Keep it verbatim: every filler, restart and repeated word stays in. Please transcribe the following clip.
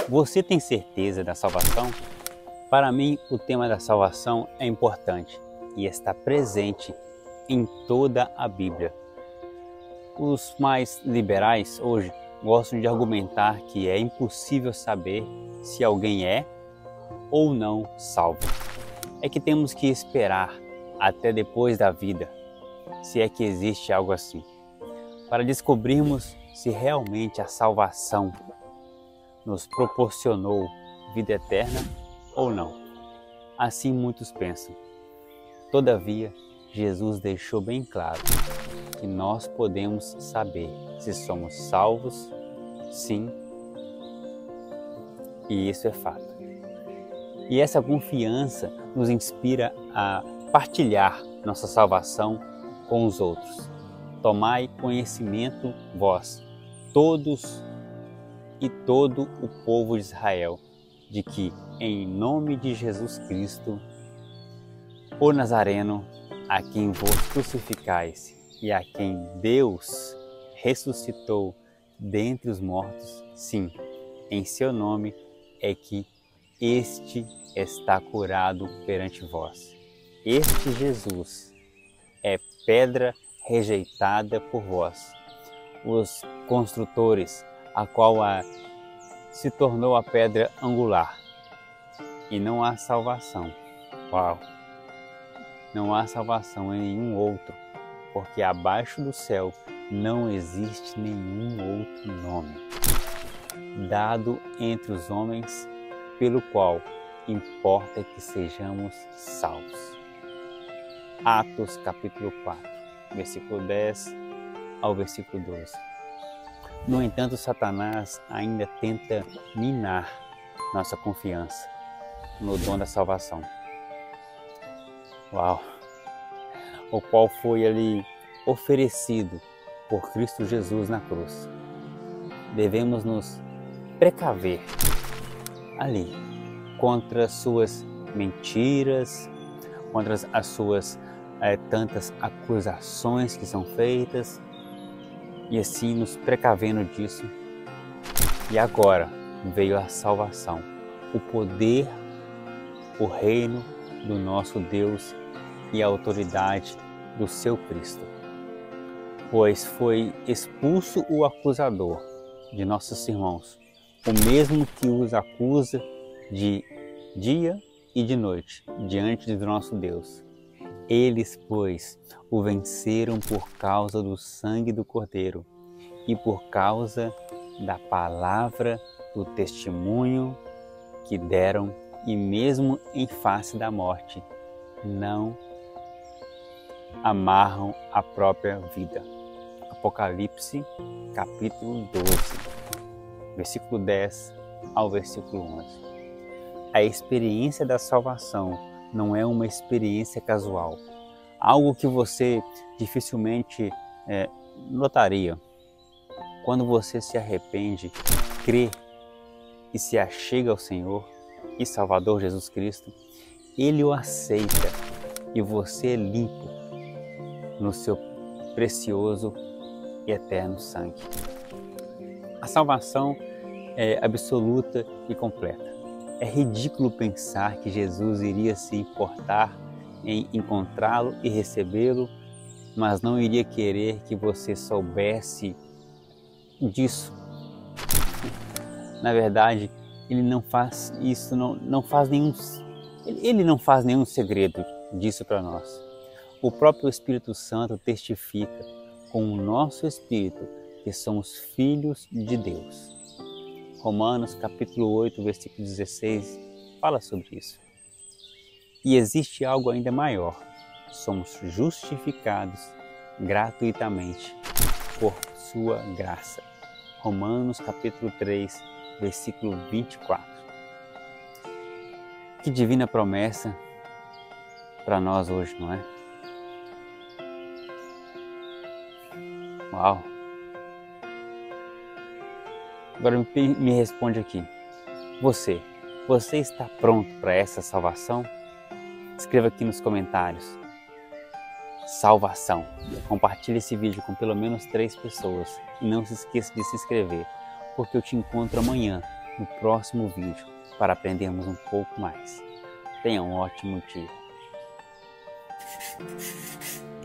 Você tem certeza da salvação? Para mim, o tema da salvação é importante e está presente em toda a Bíblia. Os mais liberais hoje gostam de argumentar que é impossível saber se alguém é ou não salvo. É que temos que esperar até depois da vida, se é que existe algo assim, para descobrirmos se realmente a salvação nos proporcionou vida eterna ou não. Assim muitos pensam. Todavia, Jesus deixou bem claro que nós podemos saber se somos salvos, sim, e isso é fato. E essa confiança nos inspira a partilhar nossa salvação com os outros. Tomai conhecimento vós, todos e todo o povo de Israel, de que, em nome de Jesus Cristo, o Nazareno, a quem vos crucificais e a quem Deus ressuscitou dentre os mortos, sim, em seu nome é que este está curado perante vós. Este Jesus é pedra rejeitada por vós, os construtores, a qual a, se tornou a pedra angular, e não há salvação. Uau! Não há salvação em nenhum outro, porque abaixo do céu não existe nenhum outro nome dado entre os homens pelo qual importa que sejamos salvos. Atos capítulo quatro, versículo dez ao versículo doze. No entanto, Satanás ainda tenta minar nossa confiança no dom da salvação. Uau! O qual foi ali oferecido por Cristo Jesus na cruz. Devemos nos precaver ali contra suas mentiras, contra as suas é, tantas acusações que são feitas, e assim nos precavendo disso. E agora veio a salvação, o poder, o reino do nosso Deus e a autoridade do seu Cristo. Pois foi expulso o acusador de nossos irmãos, o mesmo que os acusa de dia e de noite diante do nosso Deus. Eles, pois, o venceram por causa do sangue do Cordeiro e por causa da palavra do testemunho que deram, e mesmo em face da morte, não amarram a própria vida. Apocalipse, capítulo doze, versículo dez ao versículo onze. A experiência da salvação não é uma experiência casual, algo que você dificilmente é, notaria. Quando você se arrepende, crê e se achega ao Senhor e Salvador Jesus Cristo, Ele o aceita e você é limpo no seu precioso e eterno sangue. A salvação é absoluta e completa. É ridículo pensar que Jesus iria se importar em encontrá-lo e recebê-lo, mas não iria querer que você soubesse disso. Na verdade, ele não faz isso, não, não faz nenhum, ele não faz nenhum segredo disso para nós. O próprio Espírito Santo testifica com o nosso espírito que somos filhos de Deus. Romanos capítulo oito, versículo dezesseis, fala sobre isso. E existe algo ainda maior. Somos justificados gratuitamente por sua graça. Romanos capítulo três, versículo vinte e quatro. Que divina promessa para nós hoje, não é? Uau! Agora me responde aqui. Você, você está pronto para essa salvação? Escreva aqui nos comentários. Salvação. Compartilhe esse vídeo com pelo menos três pessoas. E não se esqueça de se inscrever, porque eu te encontro amanhã no próximo vídeo para aprendermos um pouco mais. Tenha um ótimo dia.